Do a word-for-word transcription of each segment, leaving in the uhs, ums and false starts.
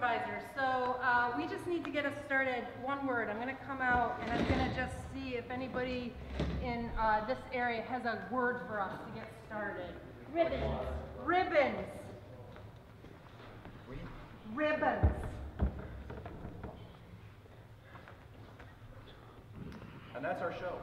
supervisor. So uh, we just need to get us started. One word. I'm going to come out and I'm going to just see if anybody in uh, this area has a word for us to get started. Ribbons. Ribbons. Ribbons. And that's our show.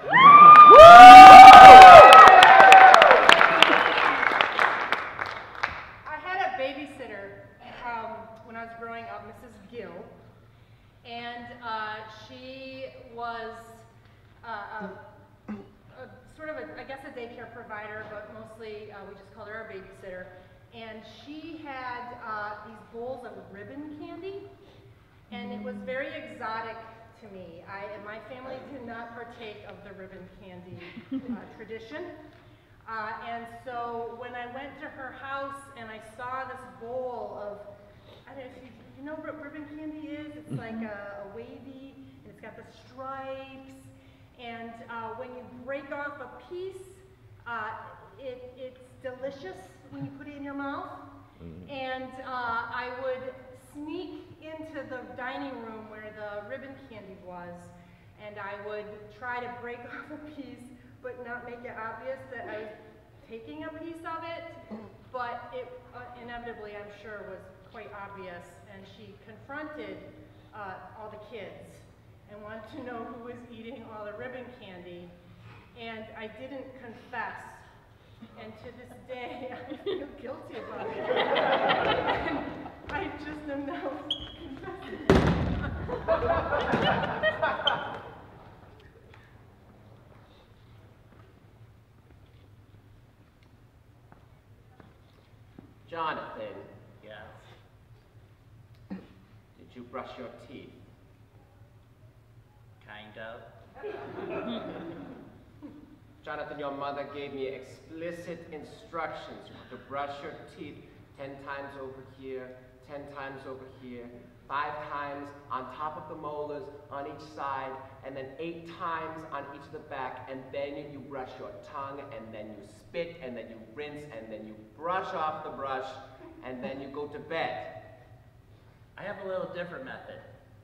I had a babysitter um, when I was growing up, Missus Gill, and uh, she was uh, a, a sort of, a, I guess, a daycare provider, but mostly uh, we just called her our babysitter. And she had uh, these bowls of ribbon candy, and it was very exotic to me. I, my family did not partake of the ribbon candy uh, tradition. Uh, and so when I went to her house and I saw this bowl of, I don't know if you, you know what ribbon candy is? It's like a, a wavy, and it's got the stripes. And uh, when you break off a piece, uh, it, it's delicious when you put it in your mouth. And uh, I would sneak into the dining room where the ribbon candy was, and I would try to break off a piece, but not make it obvious that I was taking a piece of it, but it uh, inevitably, I'm sure, was quite obvious, and she confronted uh, all the kids and wanted to know who was eating all the ribbon candy, and I didn't confess. And to this day, I feel guilty about it. And I just am now confessing. Jonathan. Yes. Did you brush your teeth? Kind of. Jonathan, your mother gave me explicit instructions. You have to brush your teeth ten times over here, ten times over here, five times on top of the molars on each side, and then eight times on each of the back, and then you brush your tongue, and then you spit, and then you rinse, and then you brush off the brush, and then you go to bed. I have a little different method.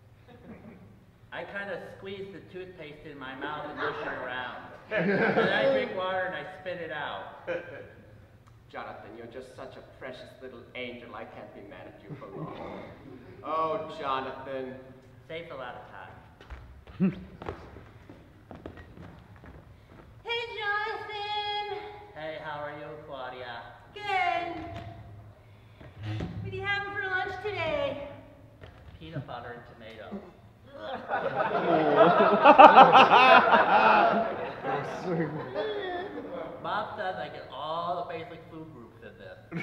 I kind of squeeze the toothpaste in my mouth and push it around. Then I drink water and I spit it out. Jonathan, you're just such a precious little angel. I can't be mad at you for long. Oh, Jonathan. Saves a lot of time. Hey, Jonathan. Hey, how are you, Claudia? Good. What are you having for lunch today? Peanut butter and tomato. Bob says I get all the basic food groups in this.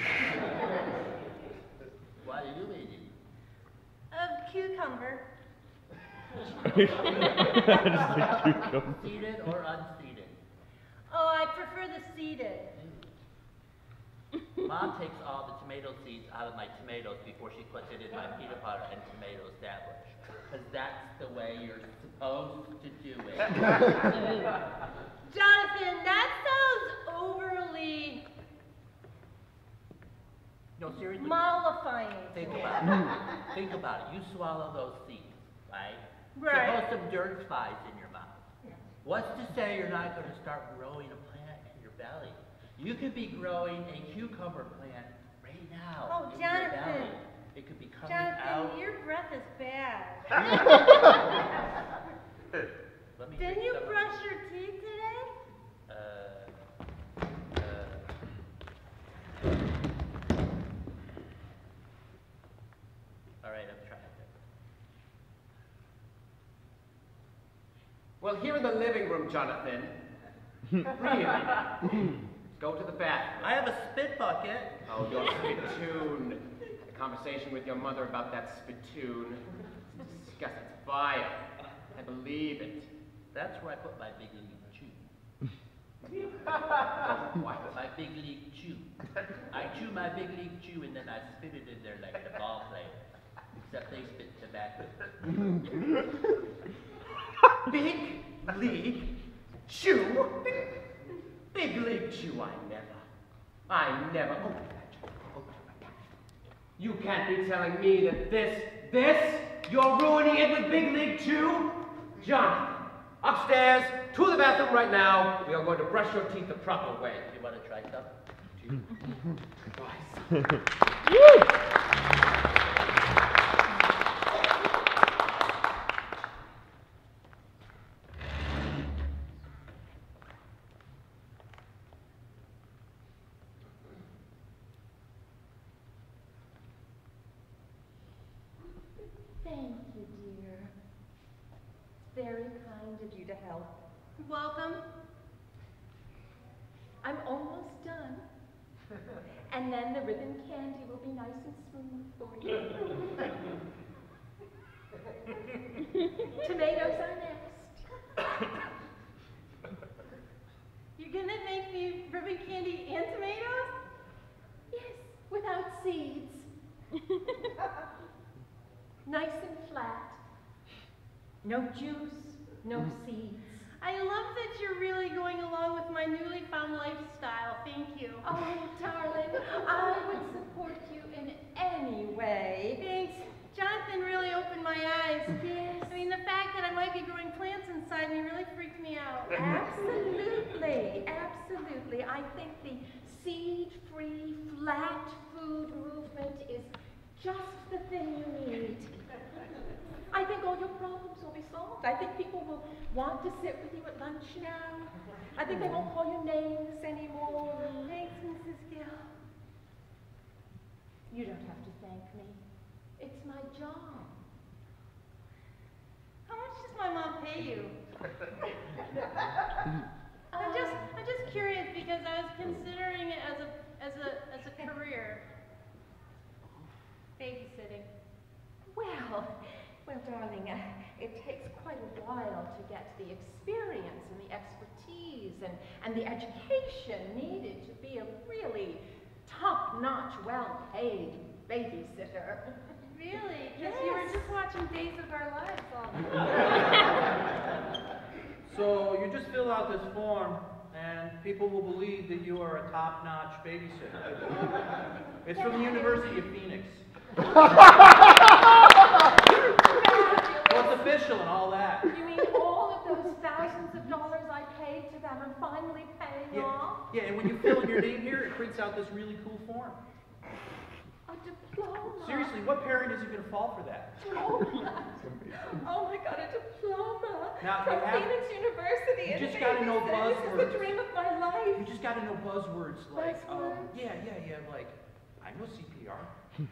What are you eating? A cucumber. Seeded or unseeded? Oh, I prefer the seeded. Mom takes all the tomato seeds out of my tomatoes before she puts it in my peanut butter and tomato sandwich. Because that's the way you're supposed to do it. Jonathan, that sounds overly No, seriously. mollifying. Think about it. Think about it. You swallow those seeds, right? Right. Suppose some dirt flies in your mouth. What's to say you're not going to start growing a plant in your belly? You could be growing a cucumber plant right now. Oh, in Jonathan. Your belly. It could be coming Jonathan, out. your breath is bad. Let me Didn't drink you some of brush this. your teeth today? Uh, uh, all right, I'm trying it. Well, here in the living room, Jonathan. Really? Go to the bathroom. I have a spit bucket. Oh, your spittoon. Had a conversation with your mother about that spittoon. It's disgusting. It's vile. I believe it. That's where I put my big league chew. What? My big league chew. I chew my big league chew and then I spit it in there like the ball player. Except they spit tobacco. Big league chew? Big league chew, I never. I never. Oh, You can't be telling me that this, this, you're ruining it with Big League Chew? Jonathan, upstairs, to the bathroom right now. We are going to brush your teeth the proper way. You want to try some? Thank you, dear. It's very kind of you to help. Welcome. I'm almost done. And then the ribbon candy will be nice and smooth for you. Tomatoes are next. You're gonna make me ribbon candy and tomatoes? Yes, without seeds. Nice and flat. No juice, no seeds. I love that you're really going along with my newly found lifestyle. Thank you. Oh, darling, I would support you in any way. Thanks. Jonathan really opened my eyes. Yes. I mean, the fact that I might be growing plants inside me really freaked me out. Absolutely, absolutely. I think the seed-free, flat food movement is just the thing you need. I think all your problems will be solved. I think people will want to sit with you at lunch now. I think they won't call you names anymore. Thanks, Missus Gill. You don't have to thank me. It's my job. How much does my mom pay you? I'm just, I'm just curious because I was considering it as a, as a, as a career. Babysitting. Well, well, darling, uh, it takes quite a while to get the experience and the expertise and, and the education needed to be a really top-notch, well-paid babysitter. Really? Because you were Yes. just watching Days of Our Lives all the time. So you just fill out this form and people will believe that you are a top-notch babysitter. It's from the University of Phoenix. Well, it's official and all that. You mean all of those thousands of dollars I paid to them are finally paying Yeah, off? yeah, and when you fill in your name here, it prints out this really cool form. A diploma. Seriously, what parent isn't going to fall for that? Diploma. Oh my God, a diploma Now, from you have- Phoenix University. you in just gotta know Phoenix. This is buzzwords. the dream of my life. You just got to know buzzwords like, um, Buzzwords? yeah, yeah, yeah, like, I know C P R.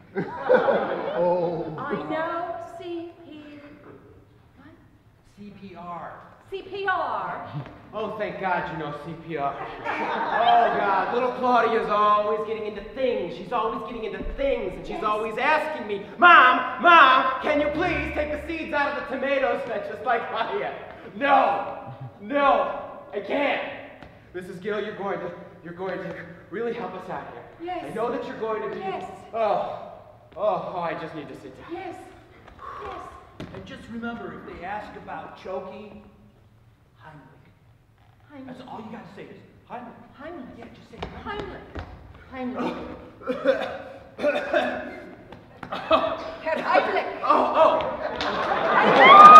Oh. I know C P. What? C P R. C P R. Oh, thank God you know C P R. Oh, God, little Claudia's always getting into things. She's always getting into things, and she's Yes. always asking me, Mom, Mom, can you please take the seeds out of the tomatoes that just like Claudia? No, no, I can't. Missus Gill, you're going to, you're going to really help us out here. Yes. I know that you're going to be. Yes. Oh, oh, oh, I just need to sit down. Yes. Yes. And just remember, if they ask about choking, Heimlich. Heimlich. That's all you got to say is Heimlich. Heimlich. Yeah, just say Heimlich. Heimlich. Heimlich. Herr Heimlich. Oh, oh.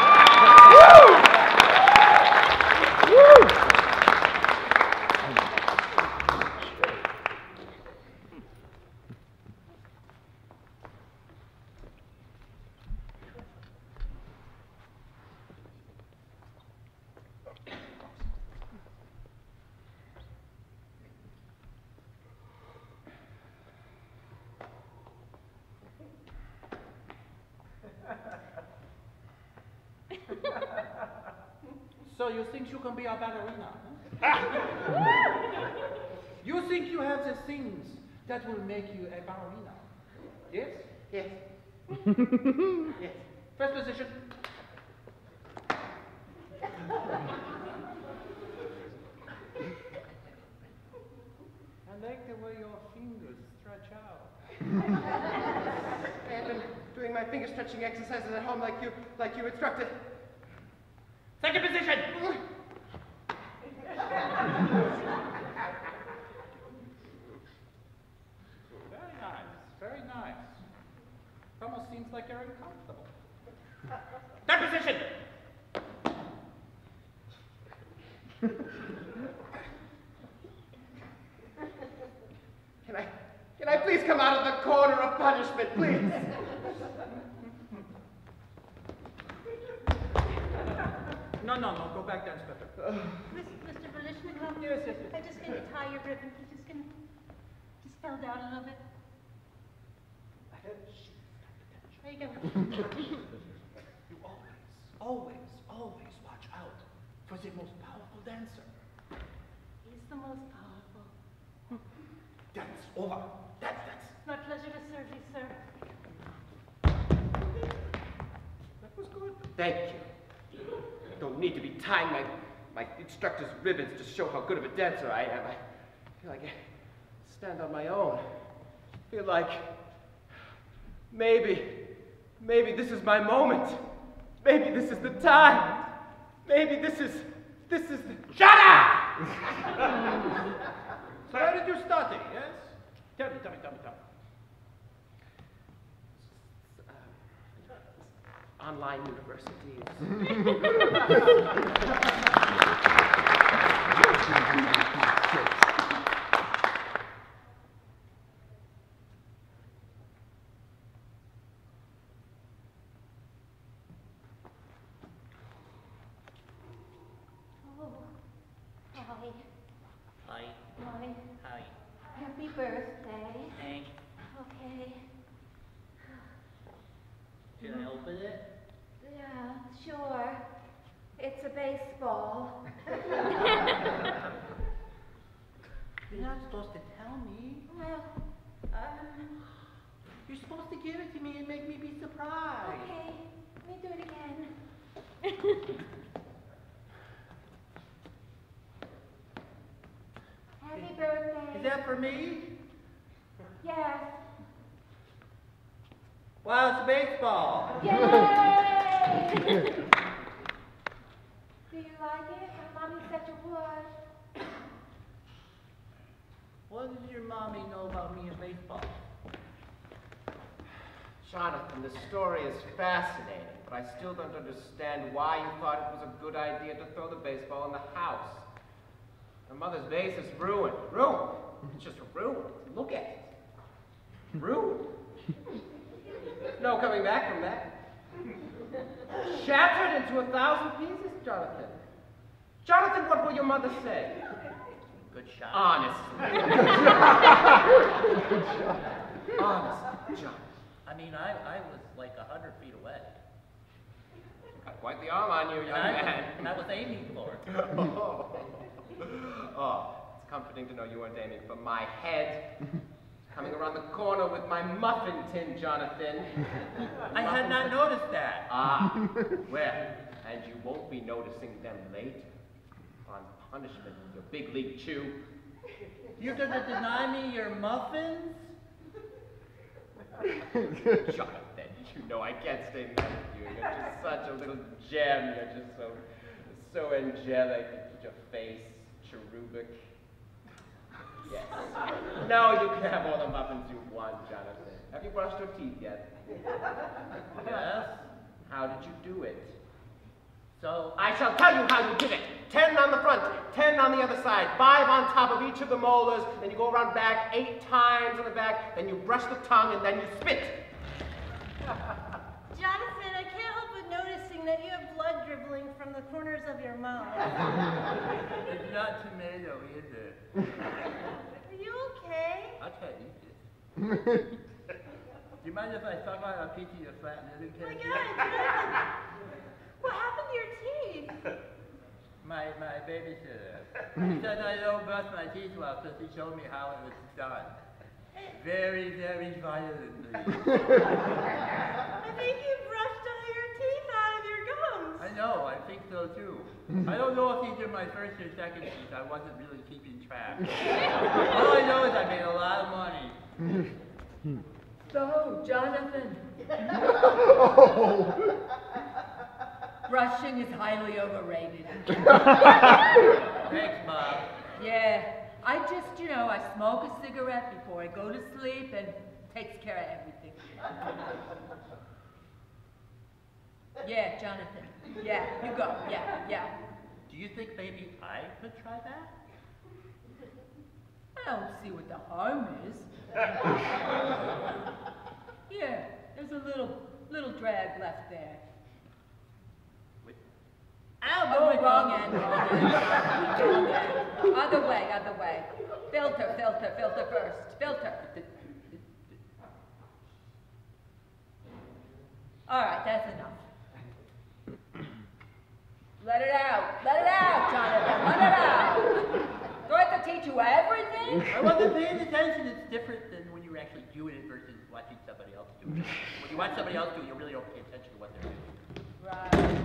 So you think you can be a ballerina? Huh? You think you have the things that will make you a ballerina? Yes? Yes. Yes. First position. I like the way your fingers stretch out. I've been doing my finger stretching exercises at home like you, like you instructed. Second position. Very nice, very nice. seems like you're uncomfortable. That position! Can I, can I please come out of the corner of punishment, please? No, no, no, go back there, Inspector. Mister Velishnikov? Yes, yes, yes. I'm just gonna tie your ribbon. You're just gonna, just fell down a little bit. There you go. You always, always, always watch out for the most powerful dancer. He's the most powerful. Dance, over. Dance, dance. My pleasure to serve you, sir. That was good. Thank you. Don't need to be tying my, my instructor's ribbons to show how good of a dancer I am. I feel like I stand on my own. I feel like maybe, maybe this is my moment. Maybe this is the time. Maybe this is, this is the... Shut up! So where did you study, yes? Tell me, tell me, tell me, tell me. Online universities. Oh, hi. Hi. Hi. Hi. Happy birthday. Thanks. Okay. Can I open it? Yeah, sure. It's a baseball. You're not supposed to tell me. Well, um, You're supposed to give it to me and make me be surprised. okay. Let me do it again. Happy birthday. Is that for me? Yes. Wow, it's baseball. Yay! Do you like it? My mommy said you would. What does your mommy know about me and baseball? Jonathan, the story is fascinating, but I still don't understand why you thought it was a good idea to throw the baseball in the house. My mother's vase is ruined. Ruined. It's just ruined. Look at it. Ruined. No coming back from that. Shattered into a thousand pieces, Jonathan. Jonathan, what will your mother say? Good shot. Honestly. Honestly, Jonathan. I mean, I, I was like a hundred feet away. Got quite the arm on you, young And I, man. was, and I was aiming for it. Oh. Oh, it's comforting to know you weren't aiming for my head. Coming around the corner with my muffin tin, Jonathan. I had not noticed that. Ah, well, and you won't be noticing them later. On punishment, your big league chew. You're gonna deny me your muffins? Jonathan, you know I can't stay mad at you. You're just such a little gem. You're just so, so angelic. Your face, cherubic. Yes. No, you can have all the muffins you want, Jonathan. Have you brushed your teeth yet? Yes. How did you do it? So, I shall tell you how you did it. Ten on the front, ten on the other side, five on top of each of the molars, then you go around back eight times on the back, then you brush the tongue, and then you spit. Jonathan, I can't help but noticing that you have blood dribbling from the corners of your mouth. it's not tomato, is it? Are you okay? I can't eat this. Do you mind if I suck on a piece of your fat living Oh my cake? God, Jonathan. What happened to your teeth? My, my babysitter. He said I don't brush my teeth well because he showed me how it was done. Very, very violently. I think you brushed all your teeth out of your gums. I know, I think so too. I don't know if these are my first or second teeth. I wasn't really keeping track. All I know is I made a lot of money. So, Jonathan. Brushing is highly overrated. Thanks, Mom. Yeah, I just, you know, I smoke a cigarette before I go to sleep and takes care of everything. Yeah, Jonathan. Yeah, you go. Yeah, yeah. Do you think maybe I could try that? I don't see what the harm is. Here, there's a little, little drag left there. Wait. Oh, wrong end, wrong end, wrong end. Other way, other way. Filter, filter, filter first. Filter. All right, that's enough. Let it out. Let it out, Jonathan. Let it out. Do I have to teach you everything? I wasn't paying attention. It's different than when you're actually doing it versus watching somebody else do it. When you watch somebody else do it, you really don't pay attention to what they're doing. Right.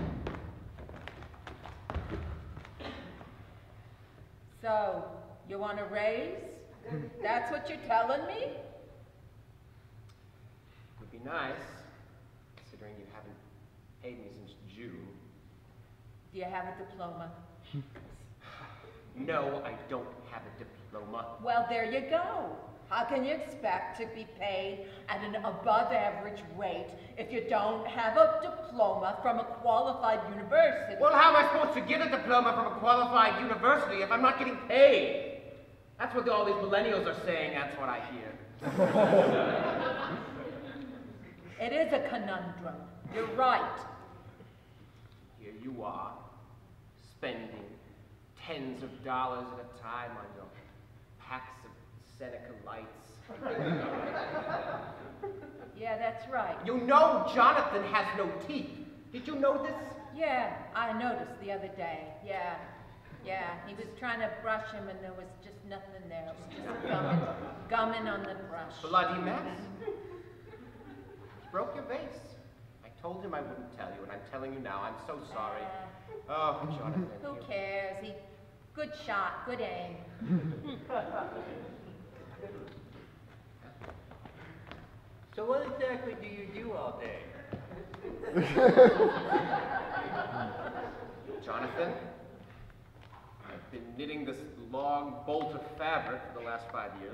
So, you want a raise? That's what you're telling me? Would be nice, considering you haven't paid me since June. Do you have a diploma? No, I don't have a diploma. Well, there you go. How can you expect to be paid at an above average rate if you don't have a diploma from a qualified university? Well, how am I supposed to get a diploma from a qualified university if I'm not getting paid? That's what all these millennials are saying, that's what I hear. It is a conundrum. You're right. Here you are, spending tens of dollars at a time on your packs of Seneca Lights. Yeah, that's right. You know Jonathan has no teeth. Did you know this? Yeah, I noticed the other day. Yeah, yeah. He was trying to brush him and there was just nothing there. It was just gumming, gumming on the brush. Bloody mess. Broke your vase. I told him I wouldn't tell you, and I'm telling you now. I'm so sorry. Oh, Jonathan. Who you- cares? He, good shot, good aim. So what exactly do you do all day? Jonathan, I've been knitting this long bolt of fabric for the last five years.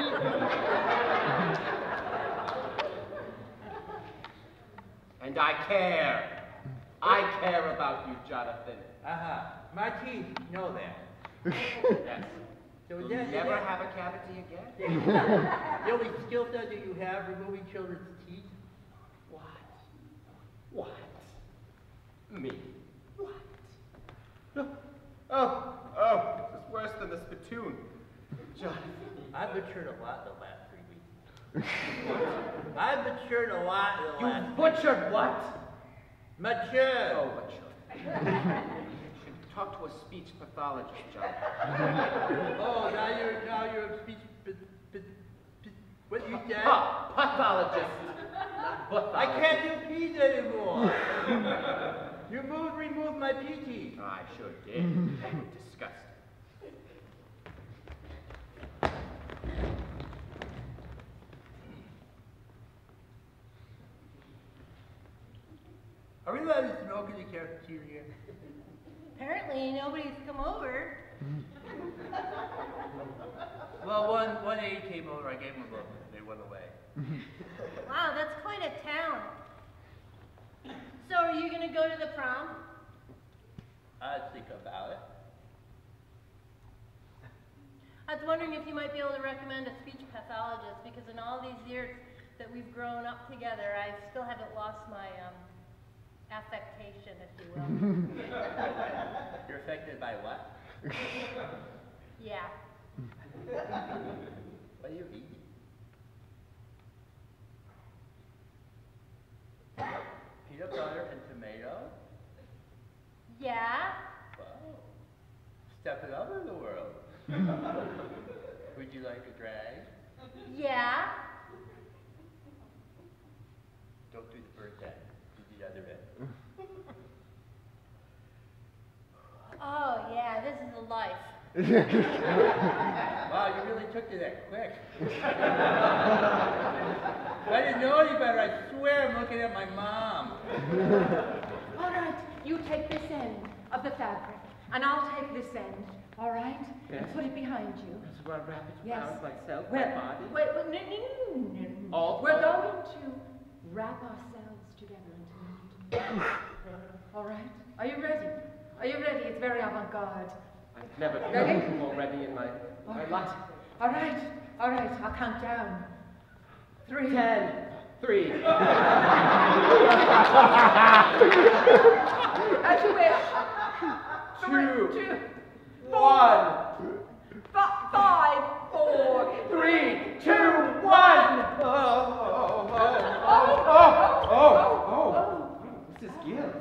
And I care. I care about you, Jonathan. Uh-huh. My teeth know that. Yes. So You'll is that, never is that- have a cavity again? the only skill set that you have, removing children's teeth? What? What? Me? What? No. Oh, oh, this is worse than the spittoon. Jonathan. I've matured a lot in the last three weeks. I've matured a lot in the You last butchered what? Matured! Oh, butchered. You should talk to a speech pathologist, Jonathan. Oh, now you're, now you're a speech, p- p- p- what you said? Pa- pathologist. Not I pathologist. can't do P's anymore. You moved, removed my P teeth. I sure did. They were disgusting. Are we allowed to smoke in the cafeteria? Apparently nobody's come over. Well, one, one aide came over, I gave them a look, they went away. Wow, that's quite a talent. So are you gonna go to the prom? I'd think about it. I was wondering if you might be able to recommend a speech pathologist, because in all these years that we've grown up together, I still haven't lost my um, affectation, if you will. You're affected by what? Yeah. What do you eat? Peanut butter and tomato? Yeah. Wow. Stepping up in the world. Would you like a drag? Yeah. Don't do the first end. Do the other end. Oh, yeah, this is a life. Wow, you really took to that quick. If I didn't know any better, I swear I'm looking at my mom. All right, you take this end of the fabric, and I'll take this end, all right? Yes. And put it behind you. So I wrap it Yes. around myself, Well, my body. wait, wait, no, no, no, no. All- We're all- going to wrap ourselves together into All right. Are you ready? Are you ready? It's very avant-garde. I've never Ready? been more ready in my, All my right. life. All right. All right. I'll count down. Three. Ten, three. As you wish. Two. Two. One. F- five. Four. Three, two, one. Oh, oh, oh, oh, oh, oh, oh, oh. Missus Gill.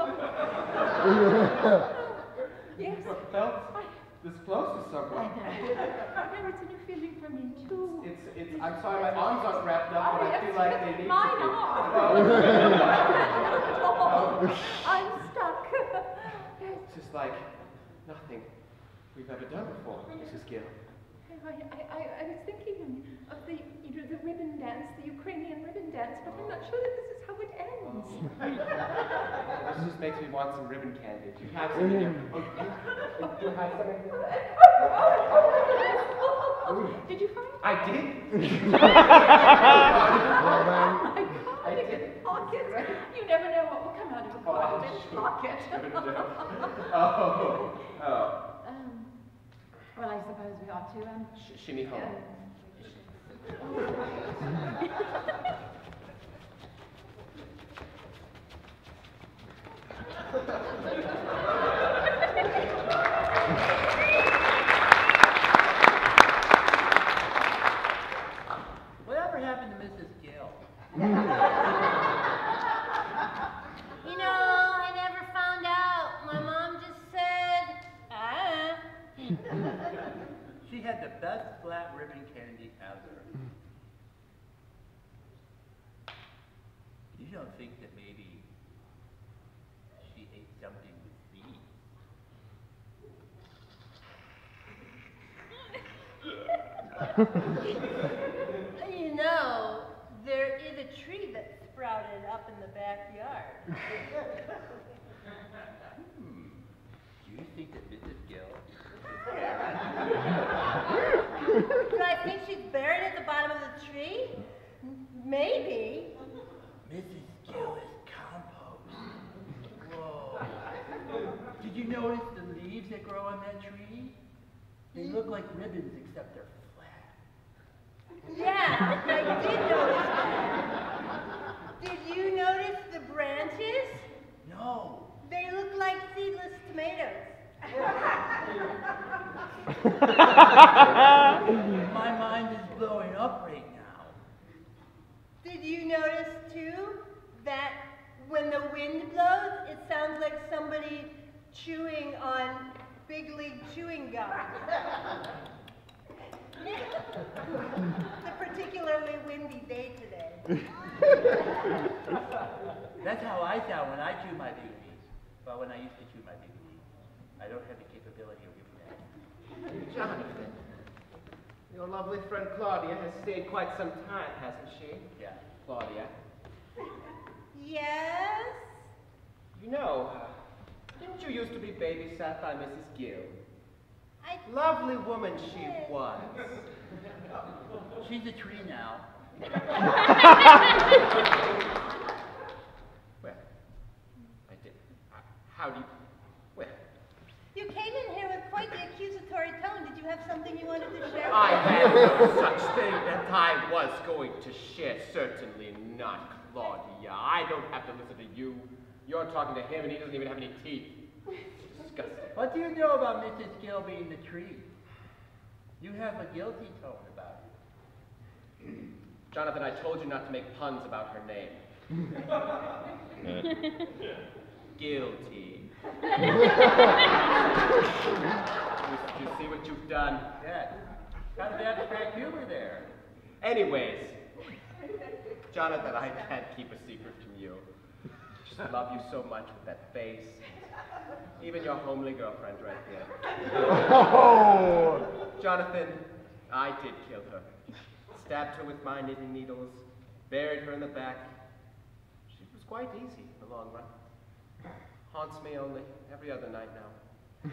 Yes. Never felt this close to someone. No, it's a new feeling for me too. It's, it's, I'm sorry, my arms aren't wrapped up, but I feel like they need Mine to be. are. Oh. I'm stuck. It's just like nothing we've ever done before, Missus Gill. I, I, I, I was thinking of the, you know, the ribbon dance, the Ukrainian ribbon dance, but I'm not sure that this is how it ends. Oh. This just makes me want some ribbon candy. Do you have some in your... Oh, do you have some in your... Did you find it? I did. Oh my God, I it's did. a pocket. You never know what will come out of a Oh, I pocket. sure pocket. Oh, oh. Um, well, I suppose we ought to, um... Sh shimmy home. Whatever happened to Missus Gill? You know, I never found out. My mom just said, ah. She had the best flat ribbon candy ever. You don't think that maybe she ate something with me? You know, there is a tree that sprouted up in the backyard. Hmm. Do you think that Missus Gill? Do I think she's buried at the bottom of the tree? Maybe. Missus Gill is compost. Whoa. Did you notice the leaves that grow on that tree? They look like ribbons, except they're flat. Yeah, I did notice that. Did you notice the branches? No. They look like seedless tomatoes. My mind is blowing up right now. Did you notice, too, that when the wind blows, it sounds like somebody chewing on Big League chewing gum? It's a particularly windy day today. That's how I sound when I chew my big leaves. Well, when I used to chew my big leaves. I don't have the capability of doing that. Jonathan, your lovely friend Claudia has stayed quite some time, hasn't she? Yeah. Claudia. Yes? You know, uh, didn't you used to be babysat by Missus Gill? I Lovely woman she was. She's a tree now. Well, I did. Uh, how do you... Well, You came in here with quite the accusatory tone. Did you have something you wanted to share? I had no such thing that I was going to share. Certainly not, Claudia. I don't have to listen to you. You're talking to him and he doesn't even have any teeth. Disgusting. What do you know about Missus Gill being the tree? You have a guilty tone about it. Jonathan, I told you not to make puns about her name. Guilty. you, you see what you've done? Yeah. Kind of abstract humor there. Anyways, Jonathan, I can't keep a secret from you. I just love you so much with that face. Even your homely girlfriend right there. Oh. Jonathan, I did kill her. Stabbed her with my knitting needles, buried her in the back. She was quite easy in the long run. Haunts me only every other night now.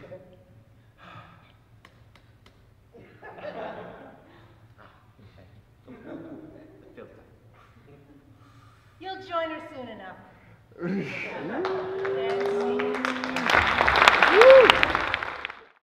The filter. You'll join her soon enough.